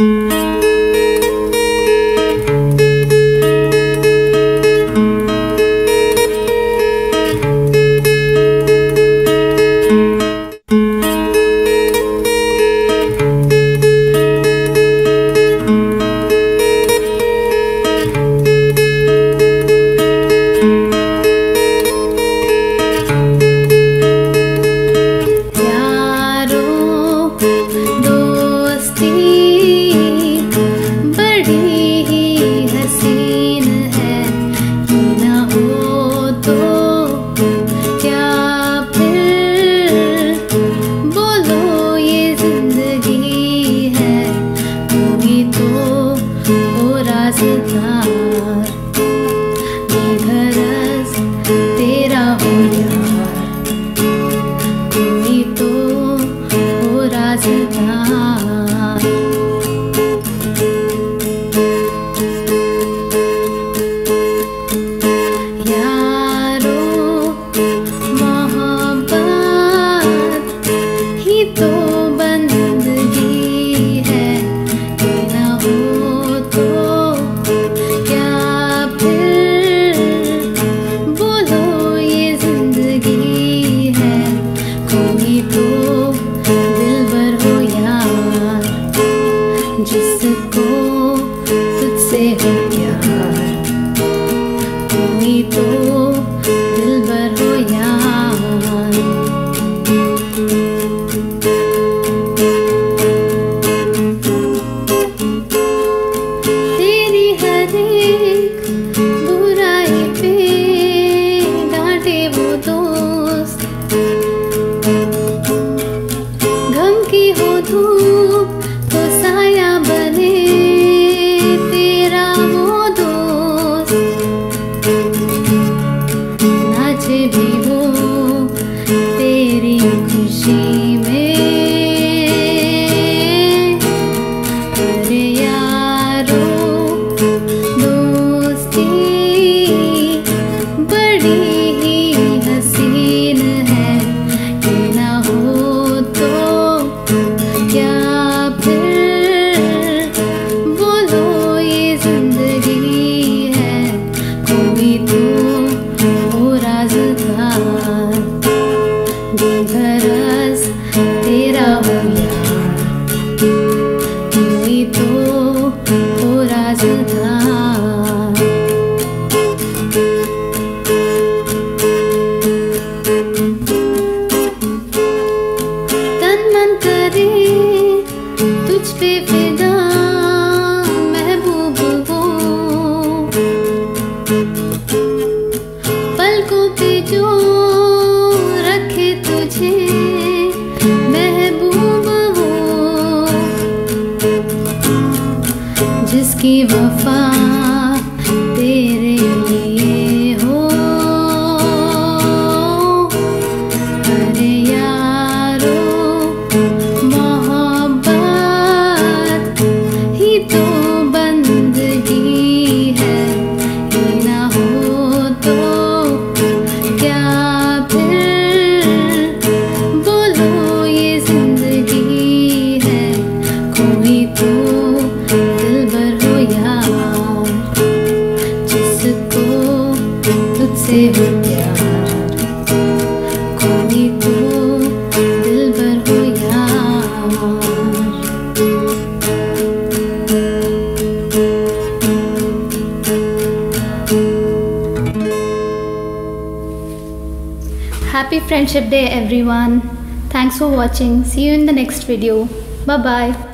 की वफा तेरे लिए हो। अरे यारो मोहब्बत ही तो बंदगी है, ये ना हो तो क्या फिर बोलो ये जिंदगी है। कोई तो दिलबर हो यार जिसको तुझसे हो प्यार, कोई तो दिलबर हो यार। Happy Friendship Day everyone. Thanks for watching. See you in the next video. Bye bye.